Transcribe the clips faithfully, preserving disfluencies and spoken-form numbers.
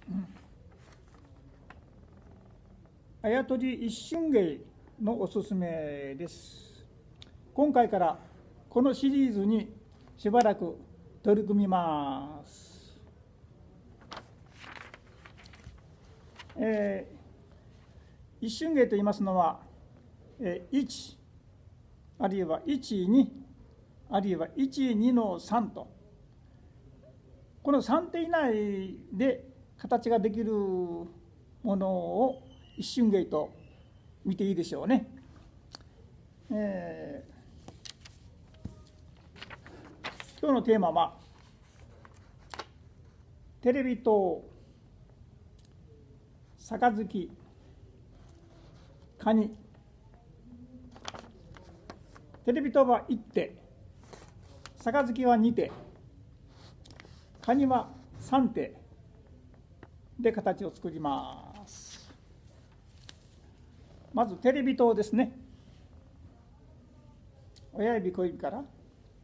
あやとり一瞬芸のおすすめです。今回からこのシリーズにしばらく取り組みます。えー、一瞬芸と言いますのは、えー、いちあるいはいち、にあるいはいち、にのさんと、このさん手以内で形ができるものを一瞬芸と見ていいでしょうね。えー、今日のテーマはテレビ塔、杯、カニ。テレビ塔はいち手、杯はに手、カニはさん手で形を作ります。まずテレビ塔ですね。親指小指から、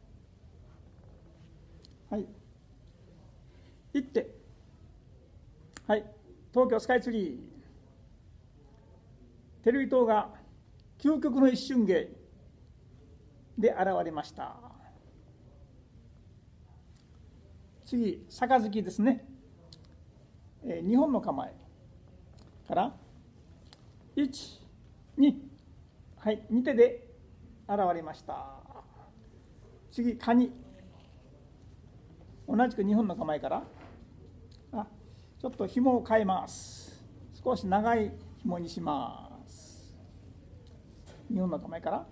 はい、いち手、はい、東京スカイツリー。テレビ塔が究極の一瞬芸で現れました。次、杯ですね。えー、にほんの構えからいち、に、はい、に手で現れました。次、カニ。同じくにほんの構えから、あ、ちょっと紐を変えます。少し長い紐にします。にほんの構えから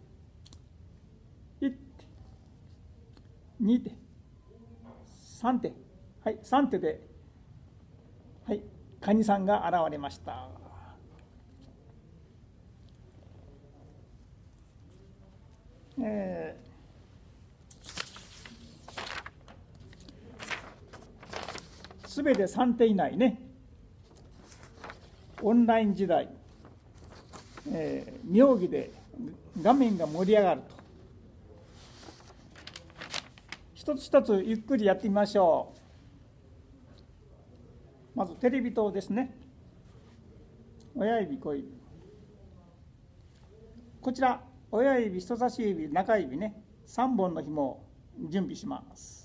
いち手、に手、さん手、はい、さん手で、はい、カニさんが現れました。えー、すべてさん手以内ね。オンライン時代、えー、妙義で画面が盛り上がると。一つ一つゆっくりやってみましょう。まずテレビ塔ですね。親指小指、こちら親指、人差し指、中指ね、さんぼんの紐を準備します。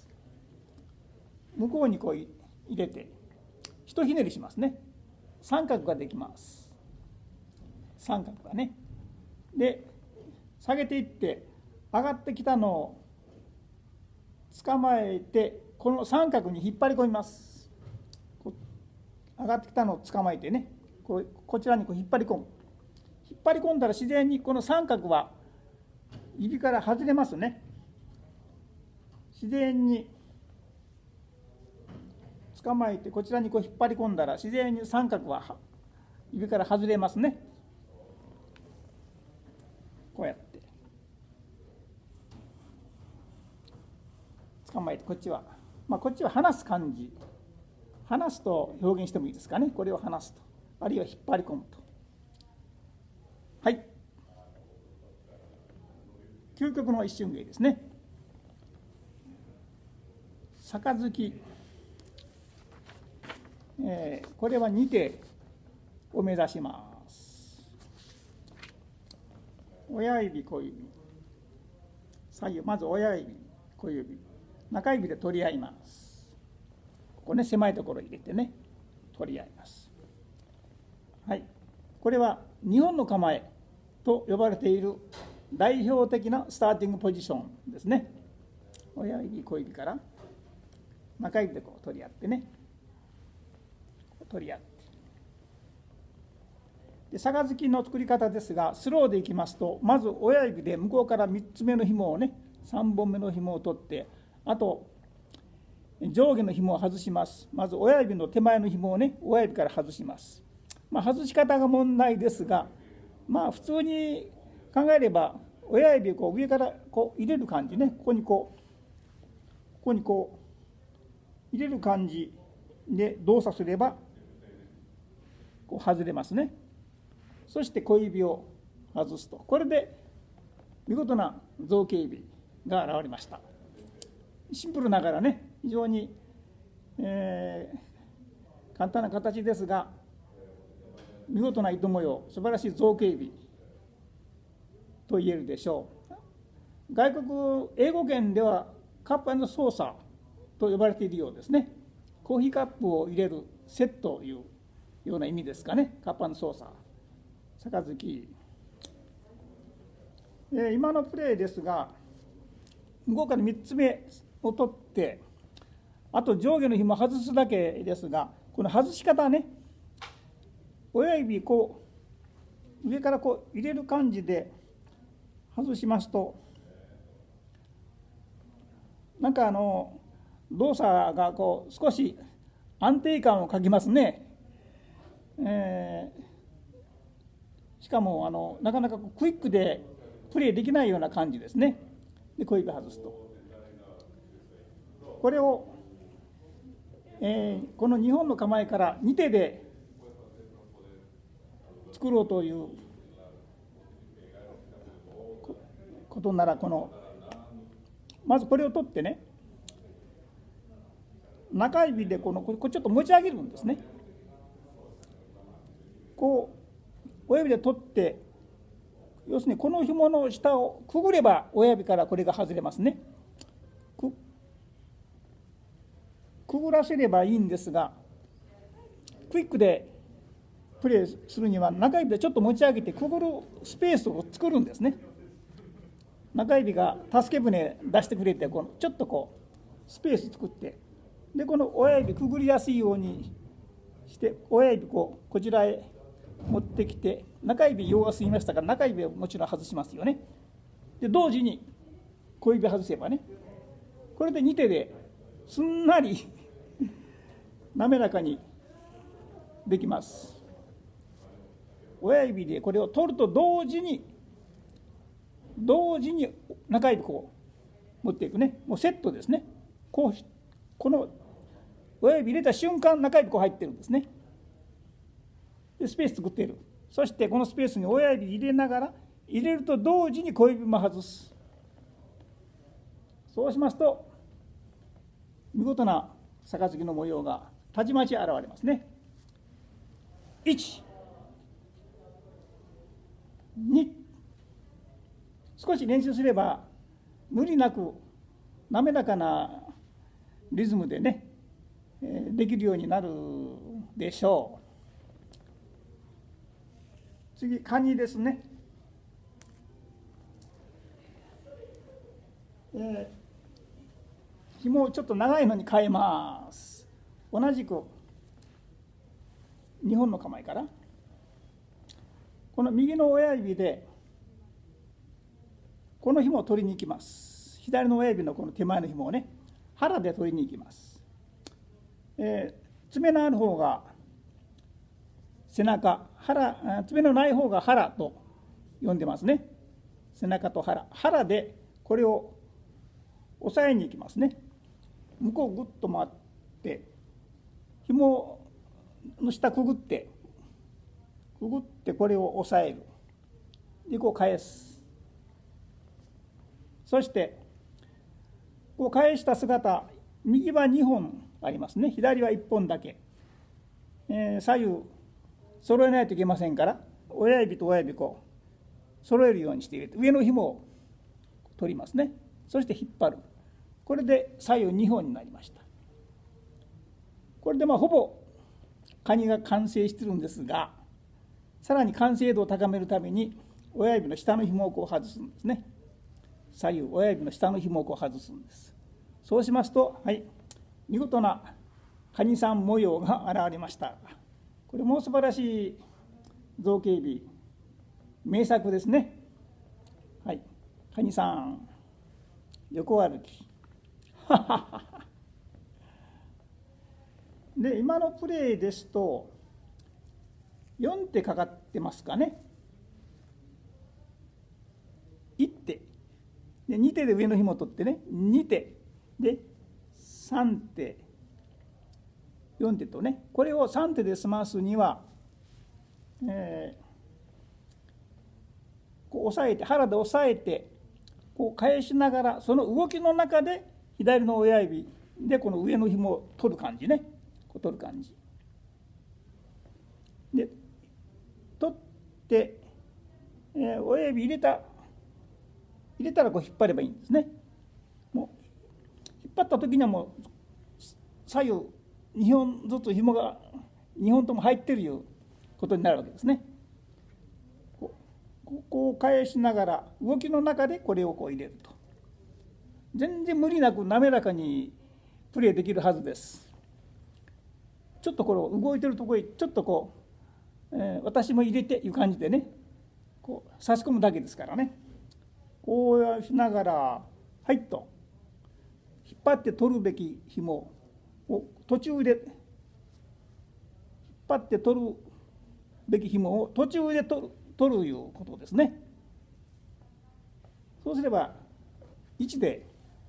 向こうにこう入れてひとひねりしますね。三角ができます。三角がね。で、下げていって上がってきたのを捕まえて、この三角に引っ張り込みます。上がってきたのを捕まえてね、こうこちらにこう引っ張り込む。引っ張り込んだら自然にこの三角は指から外れますね。自然に捕まえてこちらにこう引っ張り込んだら自然に三角は指から外れますね。こうやって捕まえて、こっちは、まあ、こっちは離す感じ、離すと表現してもいいですかね。これを離すと、あるいは引っ張り込むと。はい、究極の一瞬芸ですね。杯、えー、これはに手を目指します。親指小指、左右、まず親指小指、中指で取り合います。ここね、狭いところ入れてね、取り合います。はい、これはにほんの構えと呼ばれている代表的なスターティングポジションですね。親指小指から中指でこう取り合ってね、取り合って、で杯の作り方ですが、スローでいきますと、まず親指で向こうからみっつめの紐をね、さんぼんめの紐を取って、あと上下の紐を外します。まず親指の手前の紐をね、親指から外します。まあ、外し方が問題ですが、まあ普通に考えれば親指をこう上からこう入れる感じね、ここにこうここにこう入れる感じで動作すればこう外れますね。そして小指を外すと、これで見事な造形美が現れました。シンプルながらね、非常に、えー、 簡単な形ですが、見事な糸模様、素晴らしい造形美と言えるでしょう。外国英語圏ではカップ&ソーサーと呼ばれているようですね。コーヒーカップを入れるセットというような意味ですかね。カップ&ソーサー、杯。え今のプレーですが、向こうからみっつめを取って、あと上下の紐を外すだけですが、この外し方ね、親指こう上からこう入れる感じで外しますと、なんかあの動作がこう少し安定感を欠きますね。えー、しかもあのなかなかクイックでプレーできないような感じですね。で小指外すと、これを、えー、このにほんの構えからに手で作ろうということなら、このまずこれを取ってね、中指でこのこれちょっと持ち上げるんですね。こう親指で取って、要するにこの紐の下をくぐれば親指からこれが外れますね。く, くぐらせればいいんですが、クイックでプレーするには中指でちょっと持ち上げてくぐるスペースを作るんですね。中指が助け舟出してくれて、このちょっとこうスペース作って、でこの親指くぐりやすいようにして親指こうこちらへ持ってきて、中指用が過ぎましたから中指をもちろん外しますよね。で同時に小指外せばね、これでに手ですんなり滑らかにできます。親指でこれを取ると同時に同時に中指こう持っていくね、もうセットですね。こうこの親指入れた瞬間中指こう入ってるんですね。でスペース作っている。そしてこのスペースに親指入れながら、入れると同時に小指も外す。そうしますと見事な杯の模様がたちまち現れますね。いち、に、少し練習すれば無理なく滑らかなリズムでね、できるようになるでしょう。次、カニですね。えー、紐をちょっと長いのに変えます。同じくにほんの構えから、この右の親指でこの紐を取りに行きます。左の親指のこの手前の紐をね、腹で取りに行きます。えー、爪のある方が背中、腹、爪のない方が腹と呼んでますね。背中と腹、腹でこれを押さえに行きますね。向こうぐっと回って紐の下くぐってくぐってこれを押さえる。でこう返す。そしてこう返した姿、右はにほんありますね。左はいっぽんだけ、えー、左右揃えないといけませんから、親指と親指こう揃えるようにして入れて、上の紐を取りますね。そして引っ張る。これで左右にほんになりました。これでまあほぼカニが完成してるんですが、さらに完成度を高めるために親指の下の紐をこう外すんですね。左右親指の下の紐をこう外すんです。そうしますと、はい、見事なカニさん模様が現れました。これも素晴らしい造形美、名作ですね。はい、カニさん横歩きで今のプレーですとよん手かかってますかね。いってでに手で上の紐を取ってね、に手でさん手よん手とね、これをさん手で済ますには、えー、こう押さえて、腹で押さえてこう返しながら、その動きの中で左の親指でこの上の紐を取る感じね、こう取る感じ。 で、えー、親指入れた入れたらこう引っ張ればいいんですね。もう引っ張った時にはもう左右にほんずつ紐がにほんとも入ってるいうことになるわけですね。こうこう返しながら動きの中でこれをこう入れると、全然無理なく滑らかにプレーできるはずです。ちょっとこの動いてるところにちょっとこう、えー、私も入れていう感じでね、こう差し込むだけですからね。こうしながらはいと引っ張って取るべき紐を途中で引っ張って取るべき紐を途中で取る取るいうことですね。そうすればいちで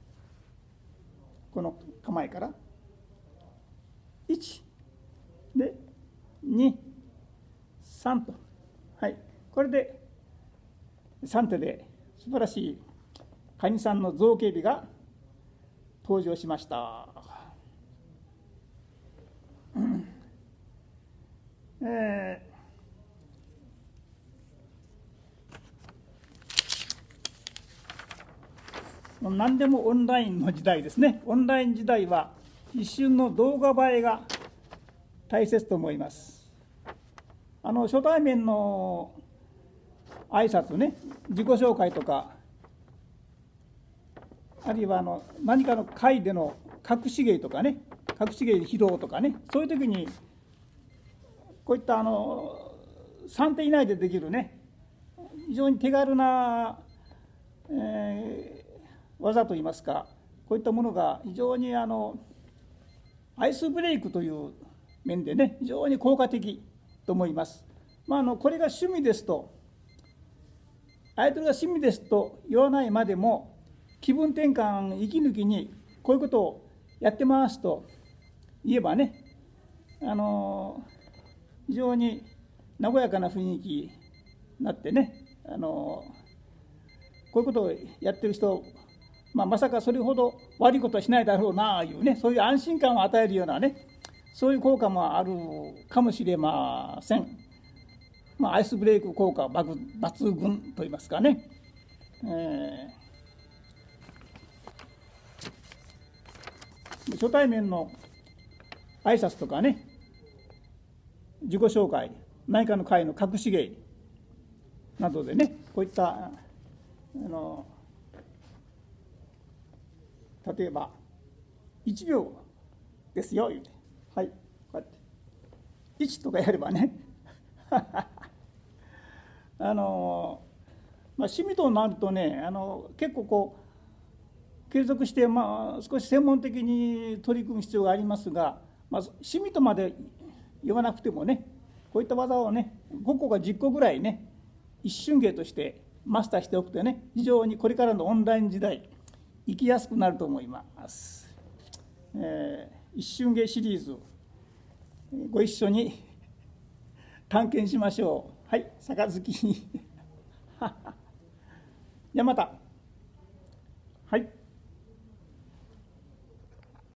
この構えからいちでに、さんと、はい、これでさん手で素晴らしいカニさんの造形美が登場しました。えー、何でもオンラインの時代ですね。オンライン時代は一瞬の動画映えが大切と思います。あの初対面の挨拶ね、自己紹介とか、あるいはあの何かの会での隠し芸とかね、隠し芸披露とかね、そういう時にこういったあのさん手以内でできるね、非常に手軽な、えー、技といいますか、こういったものが非常にあのアイスブレイクという面でね、非常に効果的と思います。まあ、あのこれが趣味ですと、相手が趣味ですと言わないまでも、気分転換、息抜きにこういうことをやってますと言えばね、あの非常に和やかな雰囲気になってね、あのこういうことをやってる人、まあ、まさかそれほど悪いことはしないだろうなあいうね、そういう安心感を与えるようなね、そういう効果もあるかもしれません。まあ、アイスブレイク効果は抜群といいますかね。えー、初対面の挨拶とかね、自己紹介、何かの会の隠し芸などでね、こういったあの例えばいちびょうですよ言うて、はい、こうやっていちとかやればねあの、まあ、趣味となるとね、あの結構こう継続して、まあ、少し専門的に取り組む必要がありますが、まあ、趣味とまで言わなくてもね、こういった技をねごこかじゅっこぐらいね、一瞬芸としてマスターしておくとね、非常にこれからのオンライン時代生きやすくなると思います。えー、一瞬芸シリーズご一緒に探検しましょう。はい、杯にじゃあまた。はい。